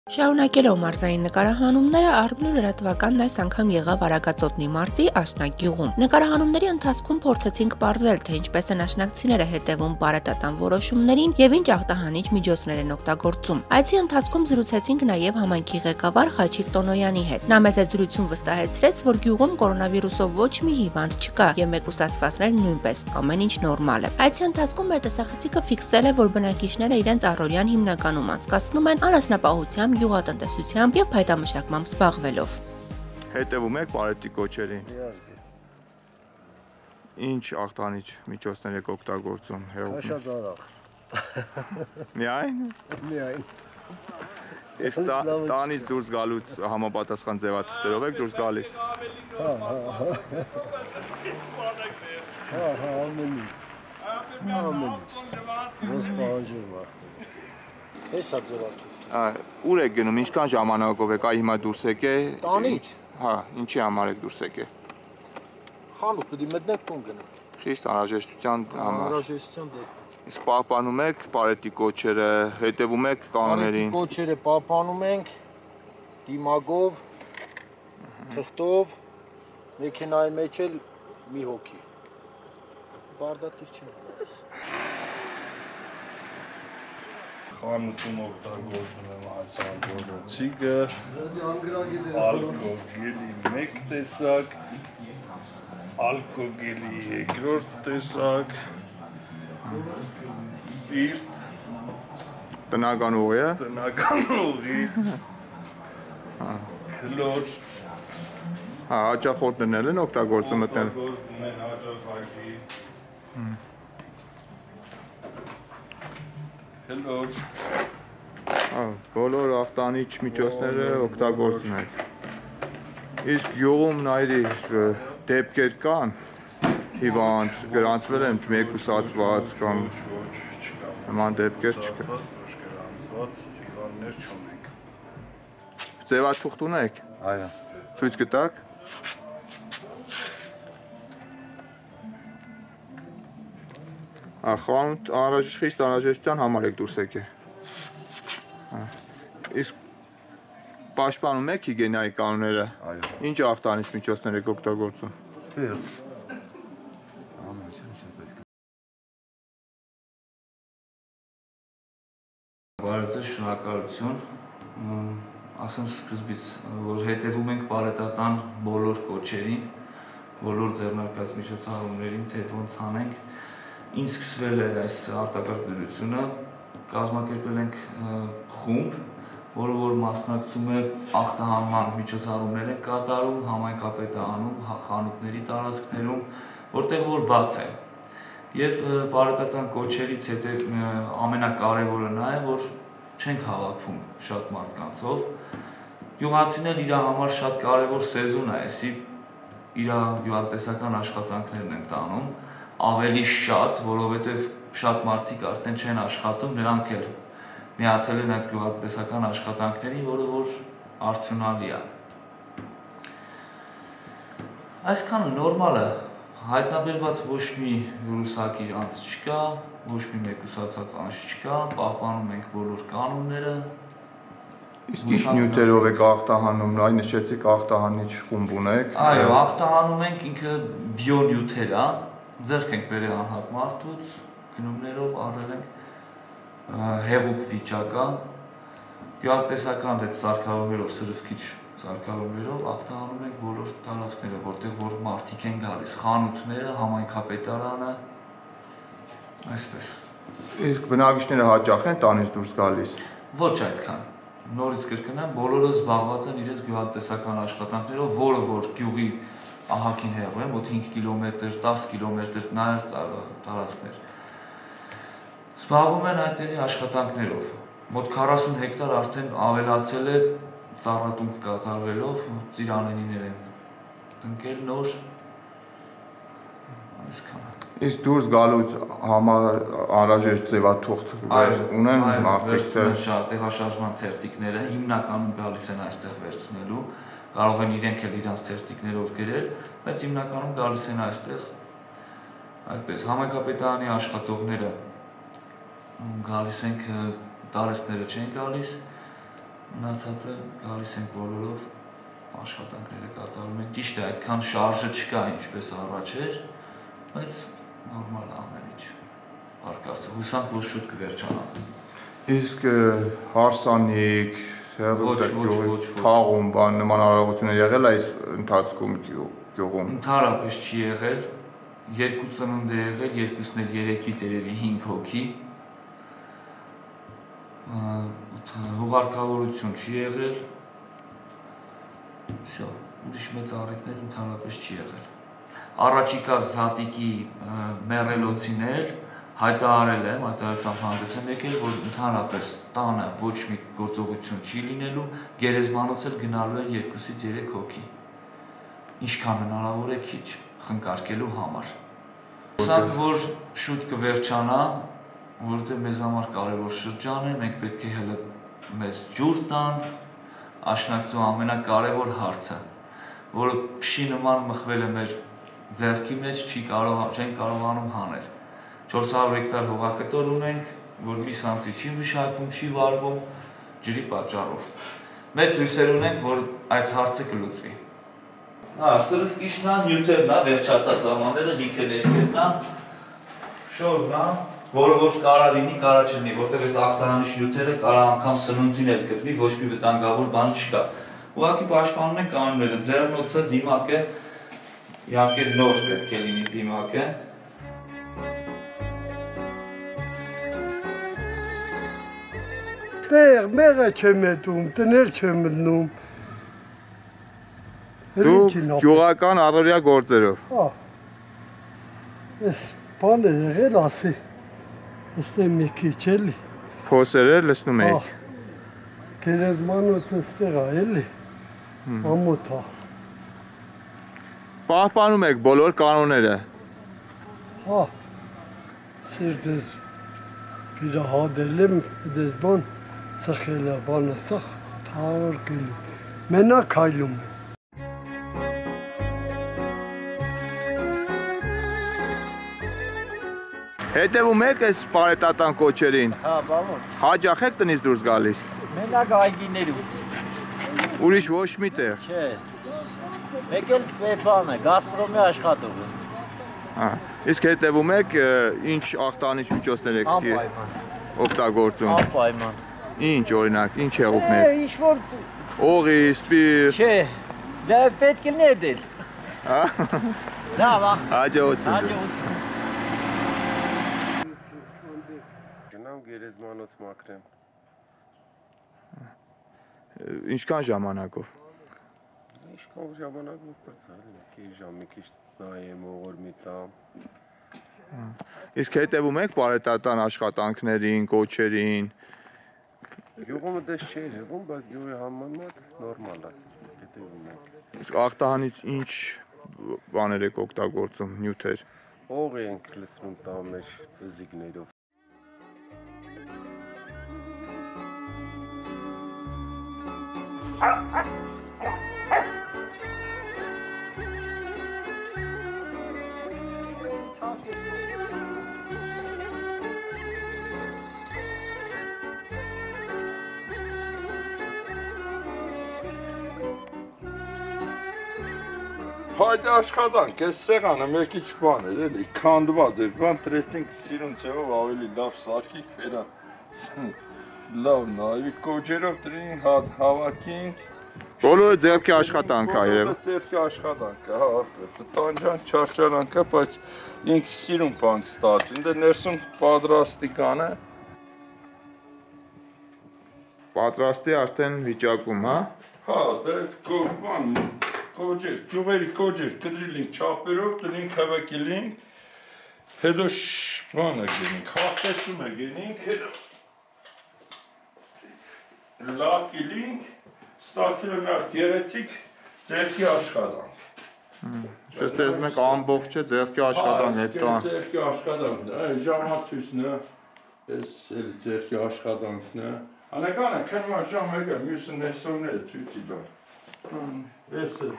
Շարունակելով մարզային նկարահանումները, Արմինու լրատվականն այս անգամ եղավ Արագածոտնի մարզի Աշնակ գյուղում։ Նկարահանումների ընթացքում փորձեցինք պարզել, թե ինչպես են աշնակցիները հետևում բարետատան որոշումներին եւ ինչ ախտահանիչ միջոցներ են օգտագործում։ Այցի ընթացքում զրուցեցինք նաեւ համայնքի ղեկավար Խաչիկ Տոնոյանի հետ։ Նա մեզ այդ զրույցում վստահեցրեց, որ գյուղում կորոնավիրուսով ոչ մի հիվանդ չկա եւ մեկուսացվածներ նույնպես, ամեն ինչ նորմալ է։ Այցի ընթացքում մեր տեսախցիկը ֆիքսել է, որ բնակիչները իրենց առօրյան հիմնականում անցկացնում են անասնապահությամբ, գյուղատնտեսությամբ եւ փայտամշակմամբ զբաղվելով։ Հետևում եք բարետի կոչերին։ Իհարկե։ Ինչ ախտանիչ միջոցներ եք օգտագործում Քաշածարախ։ Միայն։ Միայն։ Իսկ տանից դուրս գալուց համապատասխան ձևաթղթերով եք դուրս գալիս։ Հա, ամեն ինչ։ Ոնց պահանջում ախտես։ Էսա ձևաթղթ։ Ուր եք գնում, ինչքան ժամանակով եք այ հիմա դուրս եկե։ Տանից։ Հա, ինչի համար եք դուրս եկե։ Խանութ պիտի մտնեք տուն գնանք։ Խիստ անհրաժեշտության համար։ Անհրաժեշտության դեպքում։ Իսկ պահպանում եք բարետի կոչերը, հետևում եք կանոններին։ Բարետի կոչերը պահպանում ենք դիմագով, թղթով, մեքենայի մեջ էլ մի հոգի։ Բարդատիր չեն։ Խանութում օգտագործում եմ հացանցիգը, ալկոգելի մեկ տեսակ, ալկոգելի երկրորդ տեսակ, սպիրտ, Տնական ուղի է։ տնական ուղի, քլոր, Հա, հաճախորդներն են օգտագործում մտնել։ օգտագործում են հաճախակի, քլոր, Հա, բոլոր ախտանիչ միջոցները օգտագործում եք։ Իսկ յուղում նայրի դեպքեր կան, հիվանդ, գրանցվել են մեկուսացված կամ նման դեպքեր չկա։ գրանցված հիվանդներ չունենք։ Ձևաթուղթ ունեք։ Այո։ Ցույց կտաք։ Խանութ խիստ անհրաժեշտության համար եք դուրս եկե։ Իսկ պաշտպանում եք հիգիենայի կանոնները։ Այո։ Ինչ ախտանիչ միջոցներ եք օգտագործում։ Սպիրտ։ Բարեձեզ, շնորհակալություն։ Ասեմ սկզբից, որ հետևում ենք բարետատան բոլոր կոչերին, բոլոր ձեռնարկած միջոցառումներին, թե ոնց անենք։ Ինչ սկսվել է այս արտակարգ դրությունը, կազմակերպել ենք խումբ, որը որ մասնակցում է ախտահանման միջոցառումներ են կատարում, համայնքապետը անում, խանութների տարածքներում, որտեղ որ բաց է։ Եվ բարետատան կոչերից հետո ամենակարևորը նա է, որ չենք հավաքվում շատ մարդկանցով։ Գյուղացիներ իր համար շատ կարևոր սեզոն է, այսի իր գյուղատնտեսական աշխատանքներն են տանում, ավելի շատ, որովհետև շատ մարդիկ արդեն չեն աշխատում, նրանք էլ միացել են այդ գյուղատնտեսական աշխատանքներին, որը որ արդյունավետ է։ Այսքանը նորմալ է, հայտնաբերված ոչ մի վիրուսակի անց չկա, ոչ մի մեկուսացած անց չկա, պահպանում ենք բոլոր կանոնները։ Իսկ ինչ նյութերով եք ախտահանում, այն նշեցիք ախտահանիչ խումբ ունեք։ Այո, ախտահանում ենք ինքը բիոնյութեր է, ձեռք ենք բերել անհատ մարդուց, գնումներով առել ենք հեղուկ վիճակա, գյուղատնտեսական այդ սարքավորումներով, սրսկիչ սարքավորումներով ախտահանում ենք բոլոր տարածքները, որտեղ որ մարդիկ են գալիս, խանութները, համայնքապետարանը, այսպես։ Իսկ բնակիչները հաճախ են տանից դուրս գալիս։ Ոչ այդքան։ Նորից կրկնեմ, բոլորը զբաղված են իրենց գյուղատնտեսական աշխատանքներով, որը որ գյուղի ահագին հեռու են, մոտ 5 կիլոմետր, 10 կիլոմետր նայած տարածքներ։ Զբաղվում են այդտեղի աշխատանքներով։ Մոտ 40 հեկտար արդեն ավելացել է ծառատունք կատարվելով, ծիրանենիներ են տնկել նոր, այսքանը։ Իսկ դուրս գալուց անհրաժեշտ ձևաթուղթ ունեն մարդիկ, թե շատ տեղաշարժման թերթիկները հիմնականում գալիս են այստեղ վերցնելու, կարող են իրենք էլ իրանց թերթիկներով գրել, բայց հիմնականում գալիս են այստեղ այդպես համայնքապետարանի աշխատողները գալիս ենք տարեստները չեն գալիս, Մնացածը գալիս ենք բոլորով աշխատանքները կատարում ենք։ Ճիշտ է, այդքան շարժը չկա, ինչպես առաջ էր, բայց նորմալ է ամեն ինչ։ Արկածը հուսանք, որ շուտ կվերջանա։ Իսկ հարսանիք, թաղում, բան նման արարողություններ եղել այս ընթացքում գյուղում։ Ընդհանրապես չի եղել, 2 ծնունդ է եղել, երկուսն էլ 3-ից երևի 5 հոգի։ Հուղարկավորություն չի եղել։ Всё, ուրիշ մեծ առիթներ ընդհանրապես չի եղել։ Առաջիկա զատիկի մեռելոցին էլ հայտարարել եմ, հայտարարությամբ հանդես եմ եկել, որ ընդհանրապես տանը ոչ մի գործողություն չի լինելու, գերեզմանոց էլ գնալու են 2-ից 3 հոգի։ Ինչքան հնարավոր է քիչ խնկարկելու համար։ Հուսանք, որ շուտ կվերջանա, որովհետև մեզ համար կարևոր շրջան է, մենք պետք է հələ մեզ ջուր տան, աշնակցու ամենակարևոր հարցը, որը փշի նման մխվել է մեր ձեռքի մեջ, չենք կարողանում հանել։ 400 հեկտար հողակտոր ունենք, որ միս անցի չի մշակվում, չի վարվում, ջրի պատճառով։ Մեծ հույսեր ունենք, որ այդ հարցը կլուծվի։ Սրսկիչն է, նյութերն է, վերջացած ամաները, լիքը ներքևն է, շորն է, որը որ կարա լինի, կարա չլինի, որտեղ այս ախտանիշ նյութերը կարա անգամ սնունդին էլ գտնի, ոչ մի վտանգավոր բան չկա։ Ուղղակի պաշտպանում են կանոնները, ձեռնոցը, դիմակը, իհարկե նոր պետք է լինի դիմակը։ Տեղ մեղը չեմ հետում, տներ չեմ մտնում։ Դուք գյուղական առօրյա գործերով։ Ես բան է եղել ասի, ստեղ մի քիչ էլի։ Փոսերը լցնում եք։ Գերեզմանոցը ստեղ է էլի, ամոթ է։ Պահպանում եք բոլոր կանոնները։ Սիրտս վիրահատել եմ, դες բան ծխել է, բանը սախ թաղարկելու, մենակ հայլում է։ Հետևում եք այս պարետատան կոչերին։ Բավոց։ Հաճախ եք տնից դուրս գալիս։ Մենակ այգիներում։ Ուրիշ ոչ մի տեղ։ Չէ։ Մեկ էլ բան է, Գազպրոմի աշխատող է։ Իսկ հետևում եք ինչ ախտանիշ միջոցներ եք օգտագործում։ Անպայման։ Ինչ օրինակ, ինչ հեղուկներ։ Ինչ որ Օղի, սպիրտ։ չէ, դա պետք է ներդել։ Լավ, հաջողություն։ հաջողություն։ Գնամ գերեզմանոց մաքրեմ։ Ինչքան ժամանակով։ Ինչքան ժամանակով բրցալի, մի քիչ ժամ, մի քիչ նայեմ, ողորմի տամ։ Իսկ հետևում եք պարետատան աշխատանքներին, կոչերին։ Գյուղումը դες չէ եղում, բայց գյուղի համեմատ նորմալ է, հետևում ենք։ Իսկ ախտահանից ինչ բաներ եք օգտագործում, նյութեր։ Օղի ենք լցնում տան մեջ զիգներով։ Այդ աշխատանք, այս սեղանը մեկ ինչ բան էր, էլի, քանդված էր, բան տրեցինք սիրուն ձևով ավելի լավ սարքի, ֆերան լավ նայվի, կոջերով տրին հավաքինք։ Բոլորը ձեռքի աշխատանք է երևի։ Ձեռքի աշխատանք է, հա, տանջան, չարչարանք է, բայց ինք սիրուն բանք ստացի, ինձ ներսում պատրաստիկան է։ Պատրաստի արդեն վիճակում, հա։ Հա, դա բան, կոջեր, ջուղերի կոջեր, կտրիլ ենք չապերով, տնենք հավաքել ենք, հետո բանը գենինք, հաղթեցում է գենինք, հետո լակել ենք, ստացել եմ այդ գերեցիկ ձերքի աշխատանք։ Շեշտ ես մեկ ամբողջ է ձեռքի աշխատանք է տան։ Ձերքի աշխատանքն է, ժամացույցն է, ես ձերքի աշխատանքն է։ Անեկան է, քնման ժամ եկա, մյուսը ներսովները ցույցի դան։ Ես է։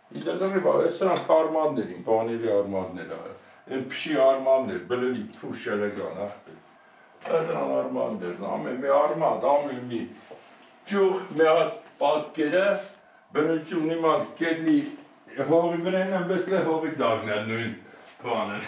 Իդերդամի բա, այս սրանք արմաններ են, բանելի արմաններ է, են պշի արմաններ, բլելի փուշ էլեգան, դրան արմաններն, ամեն մի արման, ամեն մի ճուղ, մի հատ պատկերը, բնություն իման կետլի հողի վրեն են, բես լե հողի դագնել նույն բաներ։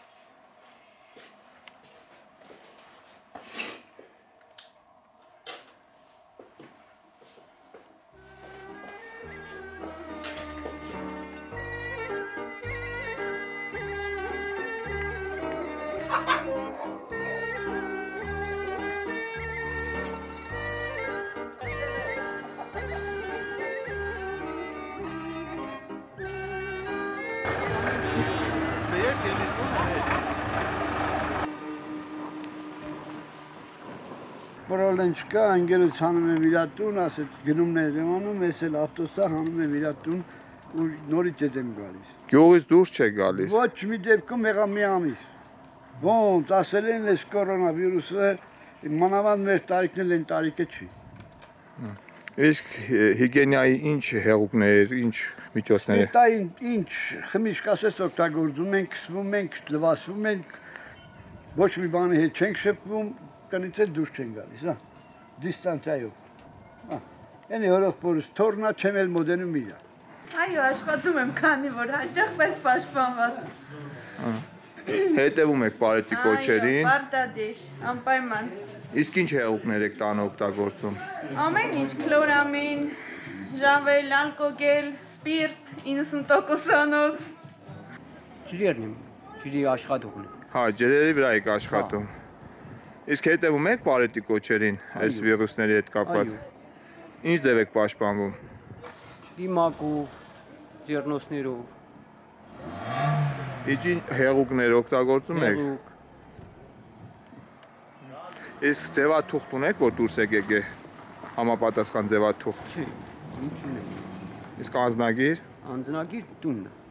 Պրոլեն չկա, անգերոց հանում եմ իրատուն, ասեց գնումներ եմ անում, ես էլ ավտոսա հանում եմ իրատուն ու նորից ետ եմ գալիս։ Գյուղից դուրս չեք գալիս։ Ոչ մի դեպքում եղա մի ամիս։ Ոնց, ասել են ես կորոնավիրուսը, մանավանդ մեր տարիքն են տարիքը չի։ Իսկ հիգիենայի ինչ հեղուկներ, ինչ միջոցներ։ Դա ինչ խմիչք ասես օգտագործում ենք, քսվում ենք, լվացվում ենք, ոչ մի բանի հետ չենք շփվում, տնից էլ դուրս չեն գալիս, հա, դիստանցիայով։ Ենի հորող պորս թորնա չեմ էլ մոդենում իրա։ Այո, աշխատում եմ, քանի որ հաճախ, բայց պաշտպանված։ Հետևում եք պարետի կոչերին։ Այո, պարտադիր, անպայման։ Իսկ ինչ հեղուկներ եք տանը օգտագործում։ Ամեն ինչ, քլորամին, ժանվել, ալկոգել, սպիրտ, 90%-անոց։ Ջրերն եմ, ջրի աշխատողն եմ։ Հա, ջրերի վրա եք աշխատում։ Իսկ հետևում եք պարետի կոչերին, այս վիրուսների հետ կապված։ Ինչ ձև եք պաշտպանվում։ Դիմակով, ձեռնոցներով։ Ինչ հեղուկներ օգտագործում եք։ Իսկ ձևաթուղթ ունեք, որ դուրս եք եկե համապատասխան ձևաթուղթ։ Չի, ինչ ունեմ։ Իսկ անձնագիր։ Անձնագիր տունն է։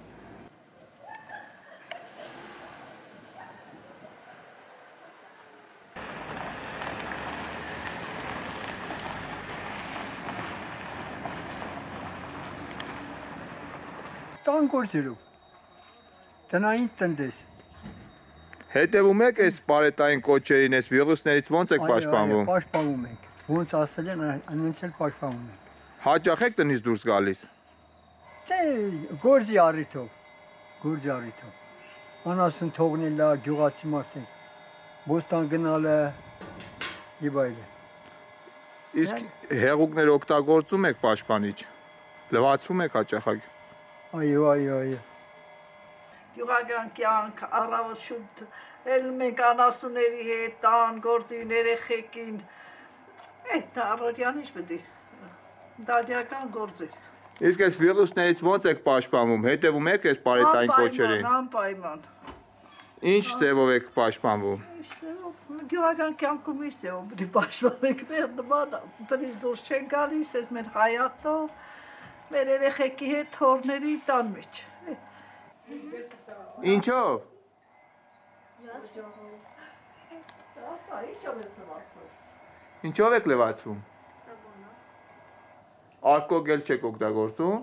Տան գործերով, տնային տնտես։ Հետևում եք այս պարետային կոչերին, այս վիրուսներից ոնց եք պաշտպանվում։ Այո, պաշտպանվում ենք, ոնց ասել են, անենց էլ պաշտպանվում ենք։ Հաճախ եք տնից դուրս գալիս։ Դե գործի առիթով, անասուն թողնել է, գյուղացի մարդեն, բոստան գնալը և այլն։ Իսկ հեղուկներ օգտագործում եք պաշտպանիչ, լվացվում եք հաճախակ։ Այո։ Գյուղական կյանք, առավոտ շուտ, էլ մենք անասունների հետ, տան, գործի, երեխեքին, այդ առօրյան ինչ պետք է, դադիական գործեր։ Իսկ այս վիրուսներից ոնց եք պաշտպանվում, հետևում եք այս պարետային կոչերին։ Անպայման։ Ինչ ձևով եք պաշտպանվում։ Գյուղական կյանքում ինչ ձևով պետք է պաշտպանենք, մեր նման տնից դուրս չեն գալիս, այս մեր հայատով, մեր երեխեքի հետ թորների տան մեջ։ Ինչով։ Ինչով եք լվացվում։ Ալկոգել չեք օգտագործում։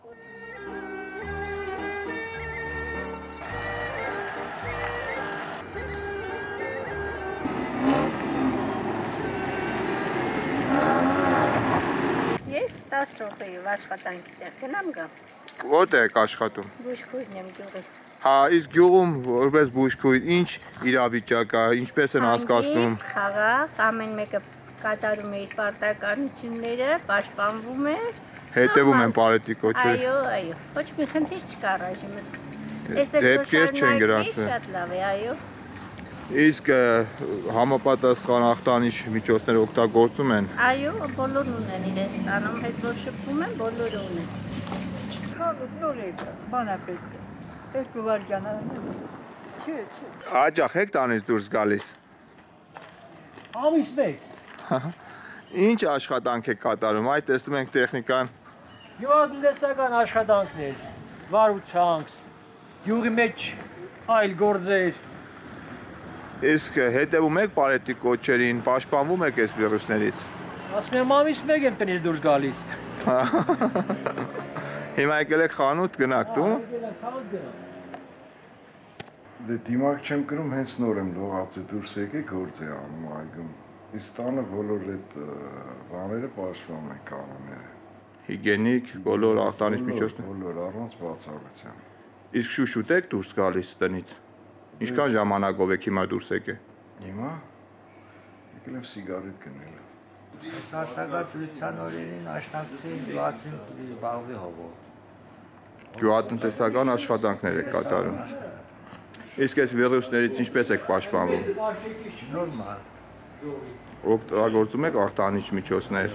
Ես 10 րոպեով աշխատանքի տեղ գնամ գամ։ Որտե՞ղ եք աշխատում։ Բուժքույրն եմ գյուղի։ Հա, իսկ գյուղում որպես բուժքույր ինչ իրավիճակ է, ինչպես են հասկացնում։ Հանգիստ, խաղաղ, ամեն մեկը կատարում է իր պարտականությունները, պաշտպանվում է։ Հետևում են պարետի կոչերը։ Այո, ոչ մի խնդիր չկա ռեժիմս։ Դեպքեր չեն գրանցվել։ Շատ լավ է, այո։ Իսկ համապատասխան ախտանիշ միջոցներ օգտագործում են։ Այո, բոլորն ունեն իրենց տանում, հետ որ շփվում են, բոլորը ունեն։ Նոր եկա, բանա պետք է, երկու վարկյան չէ։ Հաճախ եք տանից դուրս գալիս։ Ամիս մեկ։ Ինչ աշխատանք եք կատարում, այդ տեսնում ենք տեխնիկան։ Գյուղատնտեսական աշխատանքներ, վարուցանք, յուղի մեջ այլ գործեր։ Իսկ հետևում եք պարետի կոչերին, պաշտպանվում եք այս վիրուսներից։ Ասում եմ ամիս մեկ եմ տնից դուրս գալիս։ Հիմա եկել եք խանութ գնաք դու։ Դե դիմակ չեմ կրում, հենց նոր եմ լողացի դուրս եկի գործ է անում այգում։ Իսկ տանը բոլոր այդ բաները պաշտպանում են կանոնները։ Հիգիենիկ, բոլոր ախտանիշ միջոցներ։ Բոլոր առանց բացառության։ Իսկ շուշուտ եք դուրս գալիս տնից։ Ինչքան ժամանակով եք հիմա դուրս եկել։ Հիմա եկել եմ սիգարետ գնել։ Այս արտադրության օրերին աշնակցի լուացին զբաղվի հողով։ Գյուղատնտեսական աշխատանքներ եք կատարում։ Իսկ այս վիրուսներից ինչպես եք պաշտպանվում։ Նորմալ։ Օգտագործում եք ախտանիշ միջոցներ։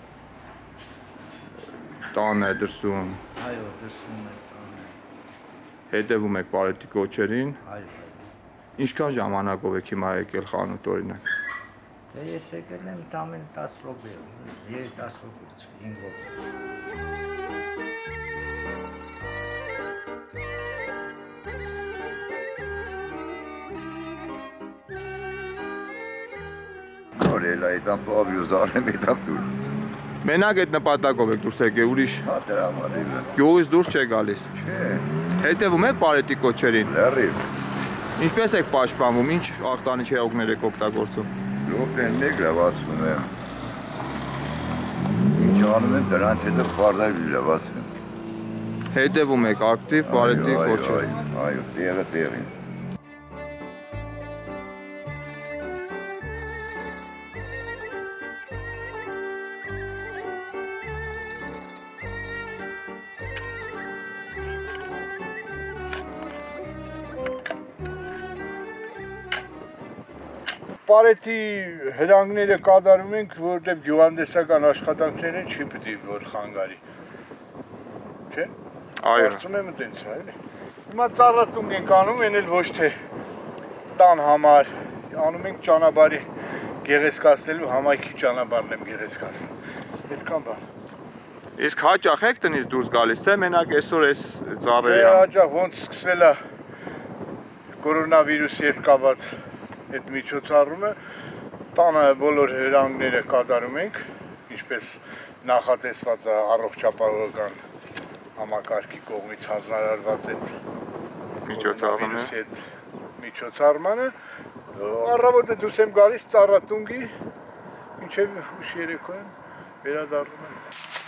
Տանը դրսում։ Այո, դրսում եք տանը։ Հետևում եք բարետի կոչերին։ Այո։ Ինչքան ժամանակով եք հիմա եկել խանութ օրինակ։ Դե ես եկել եմ տամեն 10 րոպե, 10 րոպե, 5 րոպե։ Օրելա այդամ պավյուզարեմ այդամ դուր։ Մենակ այդ նպատակով եք դուրս եկել, ուրիշ։ Հա դրա համար է։ Գյուղից դուրս չեք գալիս։ Չէ։ Հետևում եք բարետի կոչերին։ Լրիվ։ Ինչպես եք պաշտպանվում, ինչ ախտանիշ հեղուկներ եք օգտագործում։ Լոպեն լեգրավացում եմ։ Ինչ անում եմ դրանց հետո բարձր լավացում եմ։ Հետևում եք ակտիվ բարետի կոչերին։ Այո, տեղը տեղին։ Պարետի հրանգները կատարում ենք, որտեղ գյուղատնտեսական աշխատանքներն չի պետք է որ խանգարի։ Չէ՞։ Այո։ Կարծում եմ այդպես է, էլի։ Հիմա ծառատունք ենք անում, այն էլ ոչ թե տան համար, անում ենք ճանապարհի գեղեցկացնելու, համայնքի ճանապարհն եմ գեղեցկացնում։ Այդքան բան։ Իսկ հաճախ եք տնից դուրս գալիս, թե մենակ այսօր այս ծառերի Դե հաճախ ոնց սկսվել է կորոնավիրուսի հետ կապված այդ միջոցառումը, տանը բոլոր հրանգները կատարում ենք, ինչպես նախատեսված է առողջապահական համակարգի կողմից հանձնարարված այդ միջոցառմանը, առավոտը դուրս եմ գալիս ծառատունգի, մինչև ուշ երեկո եմ վերադառնում եմ։